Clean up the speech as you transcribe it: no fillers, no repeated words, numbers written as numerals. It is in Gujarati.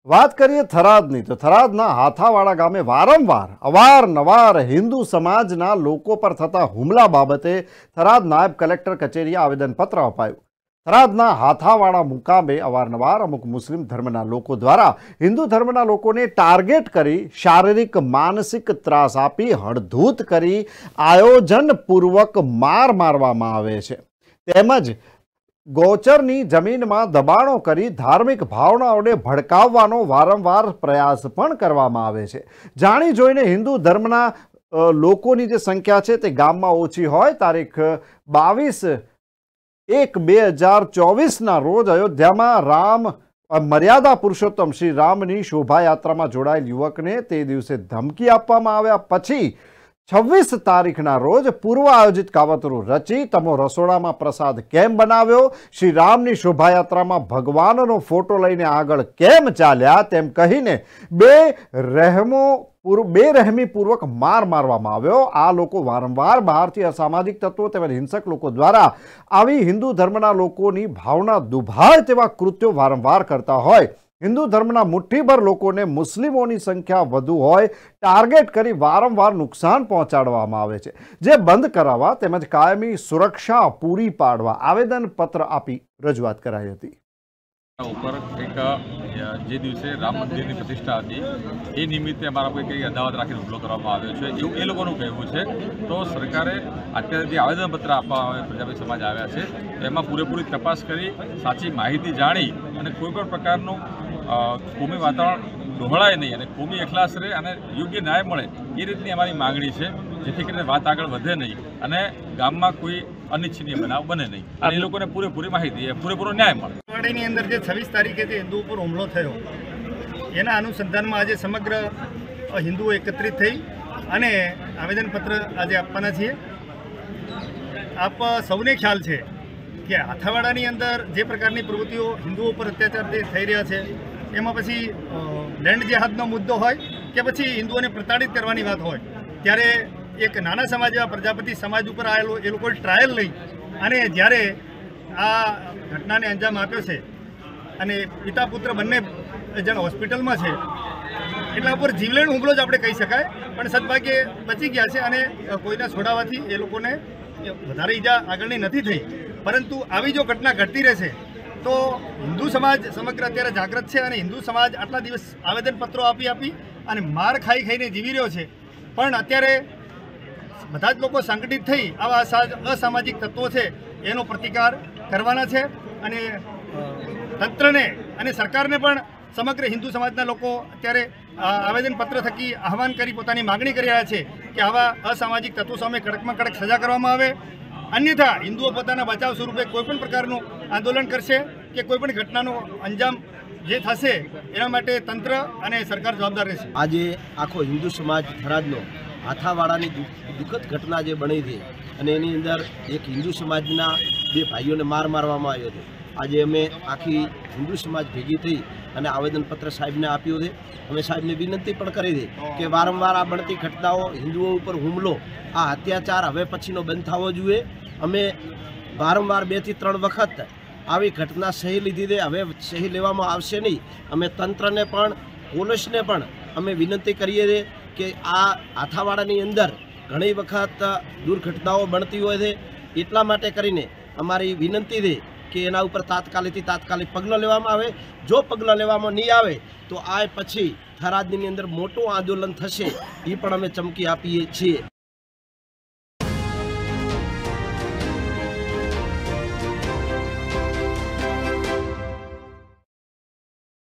વાત કરીએ થરાદની તો થરાદના હાથાવાડા ગામે વારંવાર અવારનવાર હિન્દુ સમાજના લોકો પર થતા હુમલા બાબતે થરાદ નાયબ કલેક્ટર કચેરીએ આવેદનપત્ર અપાયું। થરાદના હાથાવાડા મુકામે અવારનવાર અમુક મુસ્લિમ ધર્મના લોકો દ્વારા હિન્દુ ધર્મના લોકોને ટાર્ગેટ કરી શારીરિક માનસિક ત્રાસ આપી હડધૂત કરી આયોજનપૂર્વક મારવામાં આવે છે તેમજ ગૌચરની જમીનમાં દબાણો કરી ધાર્મિક ભાવનાઓને ભડકાવવાનો વારંવાર પ્રયાસ પણ કરવામાં આવે છે। જાણી જોઈને હિન્દુ ધર્મના લોકોની જે સંખ્યા છે તે ગામમાં ઓછી હોય તારીખ 22/1/2024 રોજ અયોધ્યામાં રામ મર્યાદા પુરુષોત્તમ શ્રી રામની શોભાયાત્રામાં જોડાયેલ યુવકને તે દિવસે ધમકી આપવામાં આવ્યા પછી 26 તારીખના રોજ પૂર્વ આયોજિત કાવતરું રચી તમો રસોડામાં પ્રસાદ કેમ બનાવ્યો, શ્રી રામની શોભાયાત્રામાં ભગવાનનો ફોટો લઈને આગળ કેમ ચાલ્યા તેમ કહીને બેરહેમીપૂર્વક મારવામાં આવ્યો। આ લોકો વારંવાર બહારથી અસામાજિક તત્વો તેમજ હિંસક લોકો દ્વારા આવી હિન્દુ ધર્મના લોકોની ભાવના દુભાય તેવા કૃત્યો વારંવાર કરતા હોય हिंदू धर्मना मुठ्ठीभर लोकोने मुस्लिमोनी संख्या वधु होय टार्गेट करी वारंवार नुकसान पहोंचाडवामां आवे छे जे बंध करावा तेमज कायमी सुरक्षा पूरी पाडवा आवेदन पत्र आपी रजूआत कराई हती। ऊपर एक जे दिवसे राम मंदिर की प्रतिष्ठा थी ए निमित्ते अमरा पर कई अदावत राखी हुमलो करवामां आव्यो छे एवुं ए लोकोनुं कहेवुं छे। तो सरकारे अत्यारे जे आवेदनपत्र आपवा पंजाबी समाज आव्या छे एमां पूरेपूरी तपास करी साची माहिती जाणी अने कोईपण प्रकारनुं कोमी वातावरण डोहळाय नहीं अने कोमी एकलास रहे अने योग्य न्याय मळे ए रीतनी अमारी मागणी छे जेथी करीने वात आगळ वधे नहीं अने गाममां कोई अनिच्छनीय बनाव बने नहीं अने ए लोकोने पूरेपूरी माहिती पूरेपूरो न्याय मळे। ની અંદર જે 26 તારીખે હિન્દુ ઉપર હુમલો થયો એના અનુસંધાનમાં આજે સમગ્ર હિન્દુઓ એકત્રિત થઈ અને આવેદનપત્ર આજે આપવાના છીએ। આપ સૌને ખ્યાલ છે કે હાથાવાડાની અંદર જે પ્રકારની પ્રવૃત્તિઓ હિન્દુઓ પર અત્યાચાર થઈ રહ્યા છે એમાં પછી લેન્ડ જેહાદનો મુદ્દો હોય કે પછી હિન્દુઓને પ્રતાડિત કરવાની વાત હોય ત્યારે એક નાના સમાજ એવા પ્રજાપતિ સમાજ ઉપર આવેલો એ લોકોએ ટ્રાયલ લઈ અને જ્યારે આ ઘટનાને અંજામ આપ્યો છે અને પિતા પુત્ર બંને જણ હોસ્પિટલમાં છે એટલા ઉપર જીવલેણ હુમલો જ આપણે કહી શકાય પણ સદભાગ્યે બચી ગયા છે અને કોઈના છોડાવવાથી એ લોકોને વધારે ઈજા આગળની નથી થઈ। પરંતુ આવી જો ઘટના ઘટતી રહેશે તો હિન્દુ સમાજ સમગ્ર અત્યારે જાગૃત છે અને હિન્દુ સમાજ આટલા દિવસ આવેદનપત્રો આપી અને માર ખાઈને જીવી રહ્યો છે પણ અત્યારે બધા જ લોકો સંગઠિત થઈ આવા અસામાજિક તત્વો છે એનો પ્રતિકાર કરવાના છે અને તંત્રને અને સરકારને પણ સમગ્ર હિન્દુ સમાજના લોકો અત્યારે આવેદનપત્ર થકી આહવાન કરી પોતાની માગણી કરી રહ્યા છે કે આવા અસામાજિક તત્વો સામે કડકમાં કડક સજા કરવામાં આવે अन्यथा हिंदुओं पोताना बचाव स्वरूपे कोईपण प्रकारनुं आंदोलन करशे के कोईपण घटनानो अंजाम जे थशे एना माटे तंत्र अने सरकार जवाबदार रहेशे। आजे आखो हिंदू समाज थरादनो हाथावाड़ानी दुखद घटना जे बनी थी अने एनी अंदर एक हिंदू समाजना बे भाईओने मारवामां आव्यो हतो। आज अमे आखी हिंदू समाज भेगी थई अने आवेदनपत्र साहेबने आप्युं छे। अमे साहेबने विनंती पण करी छे के वारंवार आ बनती घटनाओं हिंदुओं पर हुमलो आ अत्याचार हवे पछीनो बंध थवो जोईए। अमे वारंवार 2 થી 3 वखत आवी घटना सही लीधी है हवे सही लेवामां आवशे नहीं। अमे तंत्रने पण पोलीसने पण अमे विनंती करीए छे के आ हाथावाड़ानी अंदर घणी वखत दुर्घटनाओं बनती होय छे એટલા માટે કરીને અમારી વિનંતી છે કે એના ઉપર તાત્કાલિક પગલાં લેવામાં આવે। જો પગલાં લેવામાં નહીં આવે તો આ પછી થરાદની અંદર મોટું આંદોલન થશે એ પણ અમે ચમકી આપીએ છીએ।